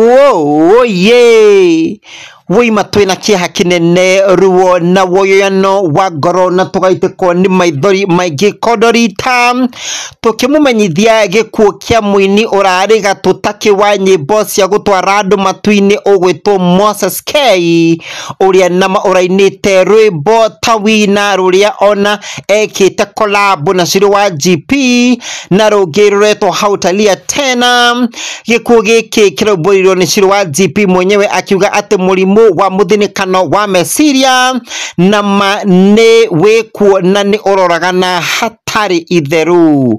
Oh yeah. Wima twina kiha kinene ruo na woyoyano wa ngoro na tugaitekwo ni maithori maingi kodorita tukimumenyithia gikuo kia muini urari gatutaki wa nyimbo cia gutwara andu matuini ugwitwo Moses K uria nama urainite rwimbo tawina ruria ona ekite collab na Shiro wa GP na rugi ruretwo hautalia tena. Gikuo giki kiraumbũrirwo ni Shiro wa GP mwenyewe akiuga ati murimu wa muthinikano wa meciria na ni wikuo na ni uroragana hatari itheru.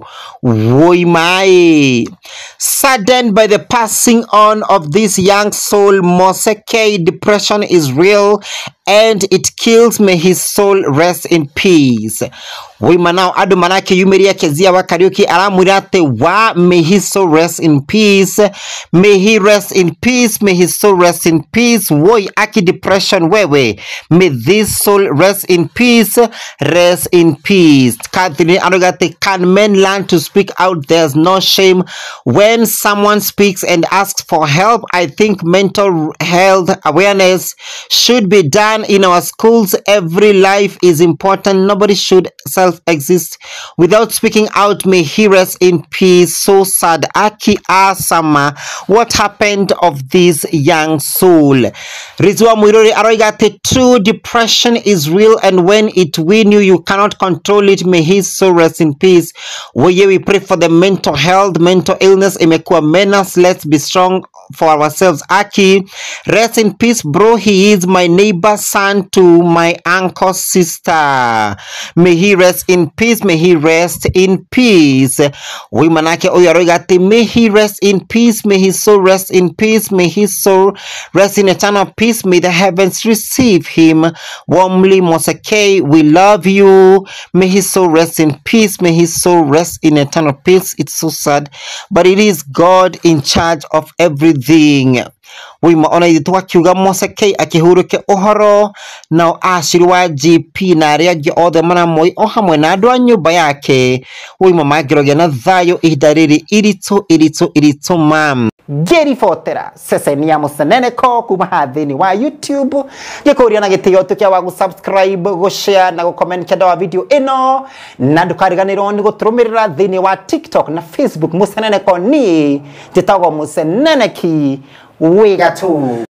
Woimai. Saddened by the passing on of this young soul, Moses K, depression is real and it kills. May his soul rest in peace. Woima nao adu manake yumeria kezia wa Kariuki aramwirate wa may his soul rest in peace. May he rest in peace. May his soul rest in peace. Woi aki depression wewe. May this soul rest in peace. Rest in peace. Kathleen Arugate, can men learn to speak out? There's no shame when someone speaks and asks for help. I think mental health awareness should be done in our schools. Every life is important. Nobody should self-exist without speaking out. May he rest in peace. So sad. Aki Asama. What happened of this young soul? Rizwa Mwirori Aroigate, true depression is real and when it win you, you cannot control it. May his soul rest in peace. We pray for the mental health, mental illness. Imekuwa menace. Let's be strong for ourselves. Aki, rest in peace, bro. He is my neighbor son to my uncle's sister. May he rest in peace. May he rest in peace. We manake oyaroigate, may he rest in peace. May his soul rest in peace. May his soul rest in eternal peace. May the heavens receive him warmly. Moses K, we love you. May his soul rest in peace. May his soul rest in eternal peace. It's so sad, but it is God in charge of everything. We maona itwa kiuga Moses K akihuruke uhoro na Shiro wa GP na aria angi othe mana moi o hamwe na andu a nyumba yake. We mamagirogia na thayo ihinda riri iritu mam Geri Fotera ceceni ya Museneneko kuma hathini wa YouTube gikuria na gitio tukia wa subscribe gushare na comment kenda wa video ino na ndukariganirwo ni guturumirira thini wa TikTok na Facebook Museneneko ni jitagwo Museneneki wiga tu.